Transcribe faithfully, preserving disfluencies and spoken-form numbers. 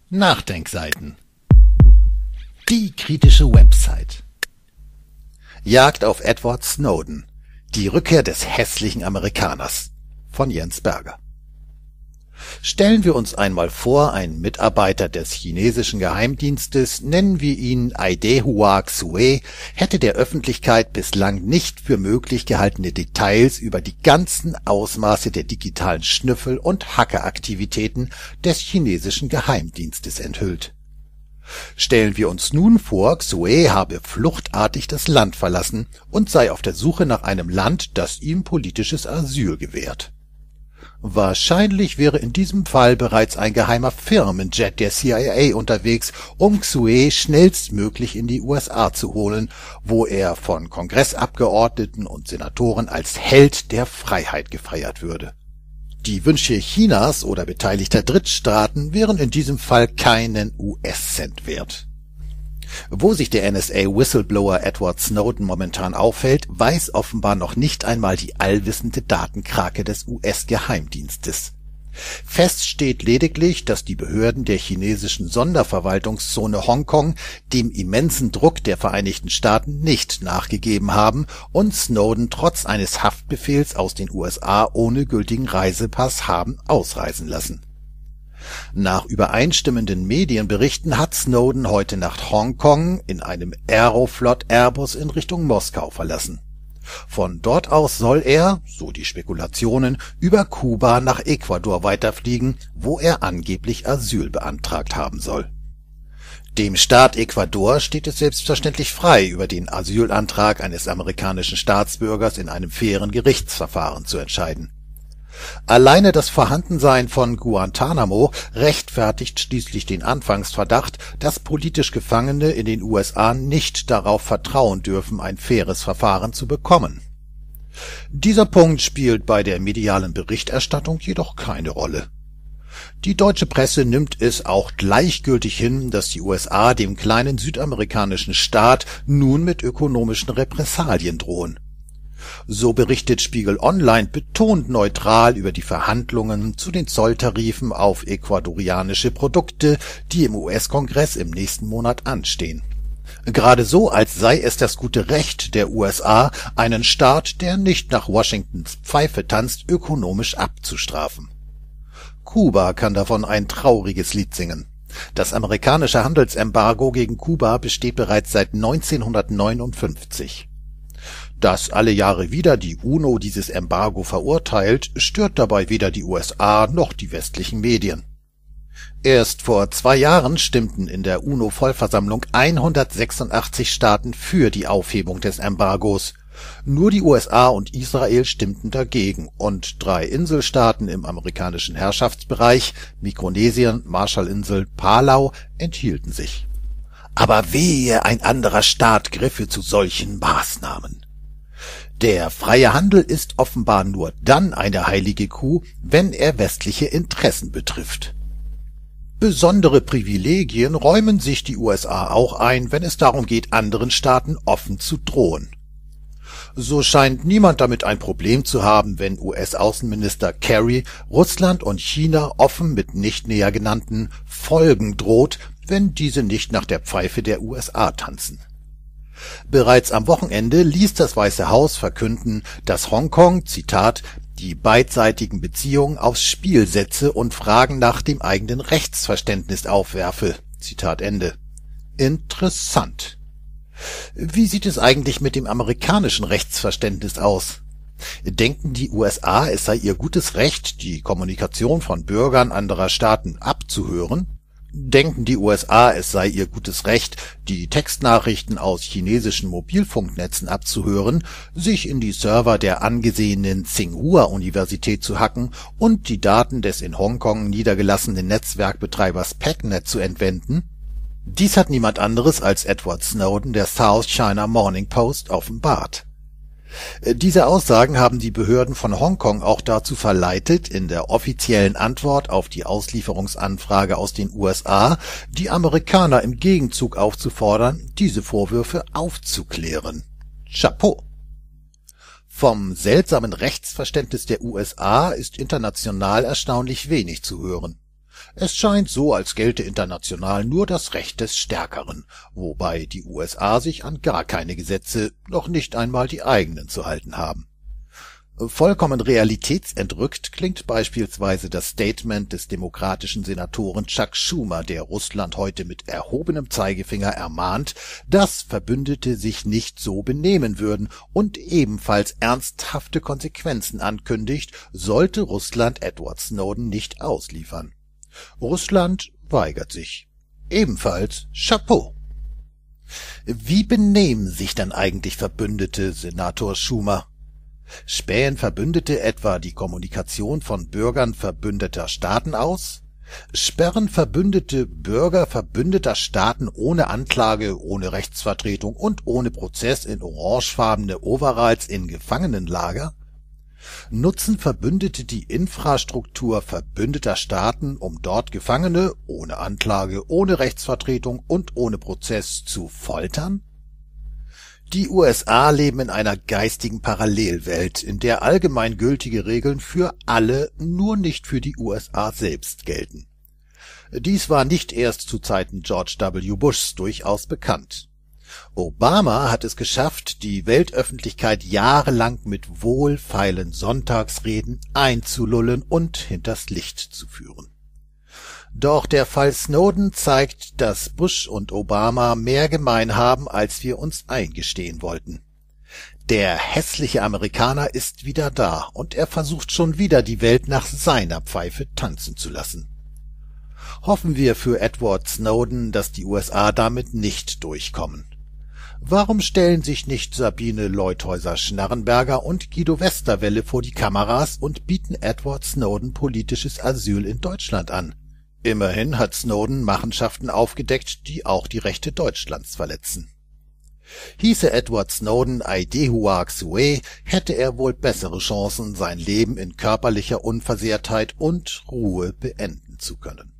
Nachdenkseiten. Die kritische Website. Jagd auf Edward Snowden. Die Rückkehr des hässlichen Amerikaners von Jens Berger. Stellen wir uns einmal vor, ein Mitarbeiter des chinesischen Geheimdienstes, nennen wir ihn Aidehua Xue, hätte der Öffentlichkeit bislang nicht für möglich gehaltene Details über die ganzen Ausmaße der digitalen Schnüffel- und Hackeraktivitäten des chinesischen Geheimdienstes enthüllt. Stellen wir uns nun vor, Xue habe fluchtartig das Land verlassen und sei auf der Suche nach einem Land, das ihm politisches Asyl gewährt. Wahrscheinlich wäre in diesem Fall bereits ein geheimer Firmenjet der C I A unterwegs, um Xue schnellstmöglich in die U S A zu holen, wo er von Kongressabgeordneten und Senatoren als Held der Freiheit gefeiert würde. Die Wünsche Chinas oder beteiligter Drittstaaten wären in diesem Fall keinen U S-Cent wert. Wo sich der N S A-Whistleblower Edward Snowden momentan aufhält, weiß offenbar noch nicht einmal die allwissende Datenkrake des U S-Geheimdienstes. Fest steht lediglich, dass die Behörden der chinesischen Sonderverwaltungszone Hongkong dem immensen Druck der Vereinigten Staaten nicht nachgegeben haben und Snowden trotz eines Haftbefehls aus den U S A ohne gültigen Reisepass haben ausreisen lassen. Nach übereinstimmenden Medienberichten hat Snowden heute Nacht Hongkong in einem Aeroflot Airbus in Richtung Moskau verlassen. Von dort aus soll er, so die Spekulationen, über Kuba nach Ecuador weiterfliegen, wo er angeblich Asyl beantragt haben soll. Dem Staat Ecuador steht es selbstverständlich frei, über den Asylantrag eines amerikanischen Staatsbürgers in einem fairen Gerichtsverfahren zu entscheiden. Alleine das Vorhandensein von Guantanamo rechtfertigt schließlich den Anfangsverdacht, dass politisch Gefangene in den U S A nicht darauf vertrauen dürfen, ein faires Verfahren zu bekommen. Dieser Punkt spielt bei der medialen Berichterstattung jedoch keine Rolle. Die deutsche Presse nimmt es auch gleichgültig hin, dass die U S A dem kleinen südamerikanischen Staat nun mit ökonomischen Repressalien drohen. So berichtet Spiegel Online betont neutral über die Verhandlungen zu den Zolltarifen auf ecuadorianische Produkte, die im U S-Kongress im nächsten Monat anstehen. Gerade so, als sei es das gute Recht der U S A, einen Staat, der nicht nach Washingtons Pfeife tanzt, ökonomisch abzustrafen. Kuba kann davon ein trauriges Lied singen. Das amerikanische Handelsembargo gegen Kuba besteht bereits seit neunzehnhundertneunundfünfzig. Dass alle Jahre wieder die UNO dieses Embargo verurteilt, stört dabei weder die U S A noch die westlichen Medien. Erst vor zwei Jahren stimmten in der UNO-Vollversammlung hundertsechsundachtzig Staaten für die Aufhebung des Embargos. Nur die U S A und Israel stimmten dagegen und drei Inselstaaten im amerikanischen Herrschaftsbereich, Mikronesien, Marshallinseln, Palau, enthielten sich. Aber wehe, ein anderer Staat griffe zu solchen Maßnahmen. Der freie Handel ist offenbar nur dann eine heilige Kuh, wenn er westliche Interessen betrifft. Besondere Privilegien räumen sich die U S A auch ein, wenn es darum geht, anderen Staaten offen zu drohen. So scheint niemand damit ein Problem zu haben, wenn U S-Außenminister Kerry Russland und China offen mit nicht näher genannten Folgen droht, wenn diese nicht nach der Pfeife der U S A tanzen. Bereits am Wochenende ließ das Weiße Haus verkünden, dass Hongkong, Zitat, die beidseitigen Beziehungen aufs Spiel setze und Fragen nach dem eigenen Rechtsverständnis aufwerfe. Zitat Ende. Interessant. Wie sieht es eigentlich mit dem amerikanischen Rechtsverständnis aus? Denken die U S A, es sei ihr gutes Recht, die Kommunikation von Bürgern anderer Staaten abzuhören? Denken die U S A, es sei ihr gutes Recht, die Textnachrichten aus chinesischen Mobilfunknetzen abzuhören, sich in die Server der angesehenen Tsinghua-Universität zu hacken und die Daten des in Hongkong niedergelassenen Netzwerkbetreibers Pacnet zu entwenden? Dies hat niemand anderes als Edward Snowden der South China Morning Post offenbart. Diese Aussagen haben die Behörden von Hongkong auch dazu verleitet, in der offiziellen Antwort auf die Auslieferungsanfrage aus den U S A die Amerikaner im Gegenzug aufzufordern, diese Vorwürfe aufzuklären. Chapeau! Vom seltsamen Rechtsverständnis der U S A ist international erstaunlich wenig zu hören. Es scheint so, als gelte international nur das Recht des Stärkeren, wobei die U S A sich an gar keine Gesetze, noch nicht einmal die eigenen, zu halten haben. Vollkommen realitätsentrückt klingt beispielsweise das Statement des demokratischen Senatoren Chuck Schumer, der Russland heute mit erhobenem Zeigefinger ermahnt, dass Verbündete sich nicht so benehmen würden und ebenfalls ernsthafte Konsequenzen ankündigt, sollte Russland Edward Snowden nicht ausliefern. Russland weigert sich. Ebenfalls Chapeau. Wie benehmen sich dann eigentlich Verbündete, Senator Schumer? Spähen Verbündete etwa die Kommunikation von Bürgern verbündeter Staaten aus? Sperren Verbündete Bürger verbündeter Staaten ohne Anklage, ohne Rechtsvertretung und ohne Prozess in orangefarbene Overalls in Gefangenenlager? Nutzen Verbündete die Infrastruktur verbündeter Staaten, um dort Gefangene ohne Anklage, ohne Rechtsvertretung und ohne Prozess zu foltern? Die U S A leben in einer geistigen Parallelwelt, in der allgemeingültige Regeln für alle, nur nicht für die U S A selbst gelten. Dies war nicht erst zu Zeiten George W. Bushs durchaus bekannt. Obama hat es geschafft, die Weltöffentlichkeit jahrelang mit wohlfeilen Sonntagsreden einzulullen und hinters Licht zu führen. Doch der Fall Snowden zeigt, dass Bush und Obama mehr gemein haben, als wir uns eingestehen wollten. Der hässliche Amerikaner ist wieder da und er versucht schon wieder, die Welt nach seiner Pfeife tanzen zu lassen. Hoffen wir für Edward Snowden, dass die U S A damit nicht durchkommen. Warum stellen sich nicht Sabine Leutheusser-Schnarrenberger und Guido Westerwelle vor die Kameras und bieten Edward Snowden politisches Asyl in Deutschland an? Immerhin hat Snowden Machenschaften aufgedeckt, die auch die Rechte Deutschlands verletzen. Hieße Edward Snowden Aidehuaq Sue, hätte er wohl bessere Chancen, sein Leben in körperlicher Unversehrtheit und Ruhe beenden zu können.